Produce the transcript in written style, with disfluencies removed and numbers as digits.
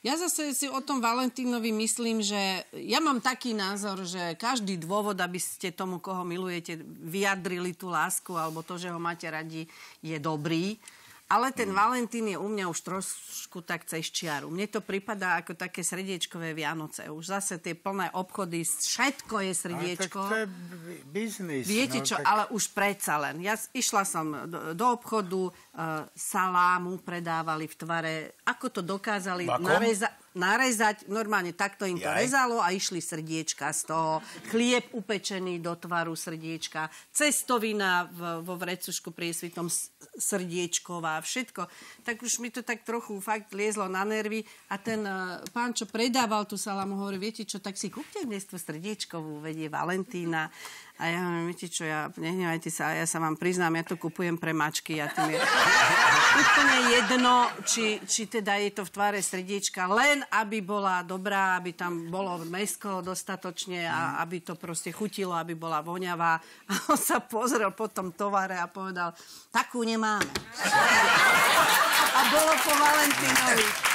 Ja zase si o tom Valentínovi myslím, že ja mám taký názor, že každý dôvod, aby ste tomu, koho milujete, vyjadrili tú lásku alebo to, že ho máte radi, je dobrý. Ale ten Valentín je u mňa už trošku tak cez čiaru. Mne to pripadá ako také srdiečkové Vianoce. Už zase tie plné obchody, všetko je srdiečko. Ale tak to je biznis. Viete čo, ale už predsa len. Ja išla som do obchodu, salámu predávali v tvare. Ako to dokázali narezať, normálne takto im to rezalo a išli srdiečka z toho. Chlieb upečený do tvaru srdiečka. Cestovina vo vrecušku priesvitom srdiečková, všetko. Tak už mi to tak trochu fakt liezlo na nervy a ten pán, čo predával tú salámu, hovorí, viete čo, tak si kúpte dnes tú srdiečkovú, vedie Valentína. A ja hovorím, viete čo, nehnevajte sa, ja sa vám priznám, ja to kupujem pre mačky. Ja tým je úplne jedno, či teda je to v tvare srdiečka, len aby bola dobrá, aby tam bolo mäsko dostatočne a aby to proste chutilo, aby bola voňavá. A on sa pozrel po tom tovare a povedal, takú nemáme. A bolo po Valentínovi.